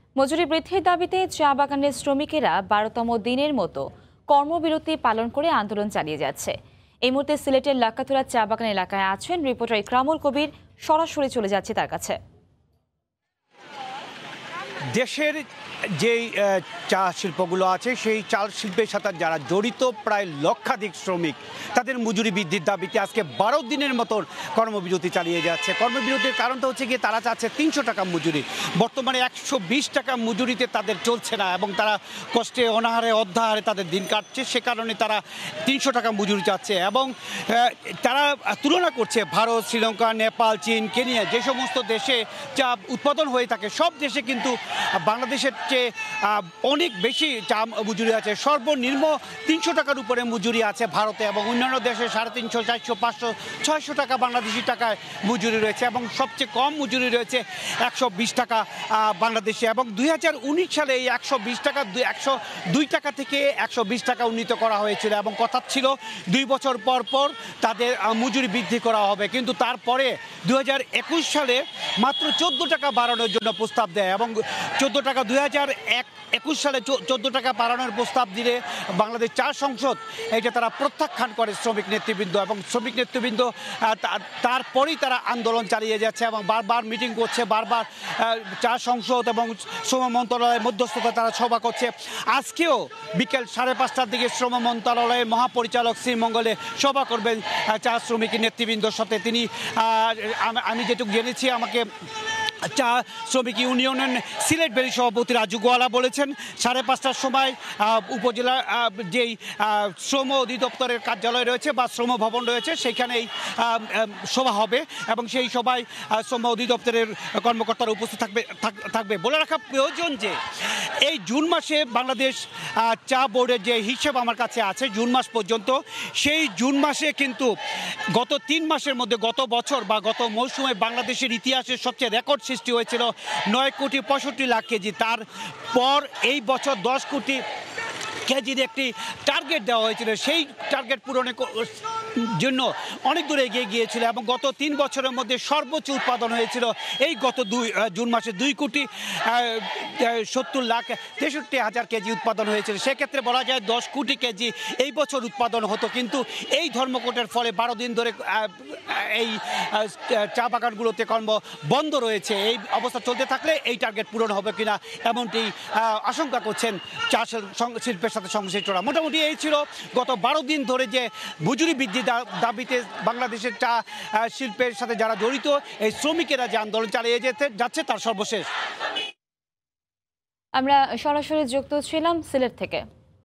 মজুরি বৃদ্ধির দাবিতে চা বাগানের শ্রমিকেরা ১২তম দিনের মতো কর্মবিরতি পালন করে আন্দোলন চালিয়ে যাচ্ছে। এই মুহূর্তে সিলেটের লাক্কাতুরা চা বাগান এলাকায় আছেন রিপোর্টার ইকরামুল কবির। সরাসরি চলে যাচ্ছে তার কাছে। দেশের যেই চা শিল্পগুলো আছে সেই চা শিল্পের সাথে যারা জড়িত প্রায় লক্ষাধিক শ্রমিক তাদের মজুরি বৃদ্ধির দাবিতে আজকে ১২ দিনের মতো কর্মবিরতি চালিয়ে যাচ্ছে। কর্মবিরতির কারণটা হচ্ছে গিয়ে তারা চাচ্ছে ৩০০ টাকা মজুরি। বর্তমানে ১২০ টাকা মজুরিতে তাদের চলছে না এবং তারা কষ্টে অনাহারে অধ্যাহারে তাদের দিন কাটছে। সে কারণে তারা ৩০০ টাকা মজুরি চাচ্ছে এবং তারা তুলনা করছে ভারত, শ্রীলঙ্কা, নেপাল, চীন, কেনিয়া যে সমস্ত দেশে চা উৎপাদন হয়ে থাকে সব দেশে কিন্তু বাংলাদেশের চেয়ে অনেক বেশি চা মজুরি আছে। সর্বনিম্ন ৩০০ টাকার উপরে মজুরি আছে ভারতে এবং অন্যান্য দেশে ৩৫০, ৪০০, ৫০০, ৬০০ টাকা বাংলাদেশি টাকায় মজুরি রয়েছে এবং সবচেয়ে কম মজুরি রয়েছে ১২০ টাকা বাংলাদেশে। এবং ২০১৯ সালে এই ১২০ টাকা ১০২ টাকা থেকে ১২০ টাকা উন্নীত করা হয়েছিল এবং কথা ছিল ২ বছর পর পর তাদের মজুরি বৃদ্ধি করা হবে। কিন্তু তারপরে ২০২১ সালে মাত্র ১৪ টাকা বাড়ানোর জন্য প্রস্তাব দেয় এবং ১৪ টাকা ২০২১ সালে ১৪ টাকা বাড়ানোর প্রস্তাব দিলে বাংলাদেশ চা সংসদ এটা তারা প্রত্যাখ্যান করে শ্রমিক নেতৃবৃন্দ এবং শ্রমিক নেতৃবৃন্দ তারপরেই তারা আন্দোলন চালিয়ে যাচ্ছে এবং বারবার মিটিং করছে, বারবার চা সংসদ এবং শ্রম মন্ত্রণালয়ের মধ্যস্থতা তারা সভা করছে। আজকেও বিকেল ৫:৩০টার দিকে শ্রম মন্ত্রণালয়ের মহাপরিচালক শ্রীমঙ্গলে সভা করবেন চা শ্রমিক নেতৃবৃন্দর সাথে। তিনি আমি যেটুকু জেনেছি আমাকে চা শ্রমিক ইউনিয়নের সিলেট ভ্যালি সভাপতি রাজু গোয়ালা বলেছেন ৫:৩০টার সময় উপজেলা যেই শ্রম অধিদপ্তরের কার্যালয় রয়েছে বা শ্রম ভবন রয়েছে সেখানেই সভা হবে এবং সেই সভায় শ্রম অধিদপ্তরের কর্মকর্তারা উপস্থিত থাকবে। বলে রাখা প্রয়োজন যে এই জুন মাসে বাংলাদেশ চা বোর্ডের যে হিসেব আমার কাছে আছে জুন মাস পর্যন্ত, সেই জুন মাসে কিন্তু গত ৩ মাসের মধ্যে গত বছর বা গত মৌসুমে বাংলাদেশের ইতিহাসের সবচেয়ে রেকর্ড সৃষ্টি হয়েছিল ৯,৬৫,০০,০০০ কেজি। তারপর এই বছর ১০ কোটি কেজির একটি টার্গেট দেওয়া হয়েছিল। সেই টার্গেট পূরণের জন্য অনেক দূরে এগিয়ে গিয়েছিল এবং গত ৩ বছরের মধ্যে সর্বোচ্চ উৎপাদন হয়েছিল এই গত জুন মাসে ২,৭০,৬৩,০০০ কেজি উৎপাদন হয়েছিল। সেক্ষেত্রে বলা যায় ১০ কোটি কেজি এই বছর উৎপাদন হতো। কিন্তু এই ধর্মঘটের ফলে ১২ দিন ধরে এই চা বাগানগুলোতে কর্ম বন্ধ রয়েছে। এই অবস্থা চলতে থাকলে এই টার্গেট পূরণ হবে কিনা এমনটি আশঙ্কা করছেন চা শিল্পের সাথে সংশ্লিষ্টরা। মোটামুটি এই ছিল গত ১২ দিন ধরে যে মজুরি বৃদ্ধি দাবিতে বাংলাদেশের চা শিল্পের সাথে যারা জড়িত এই শ্রমিকেরা যে আন্দোলন চালিয়ে যাচ্ছে তার সর্বশেষ। আমরা সরাসরি যুক্ত ছিলাম সিলেট থেকে।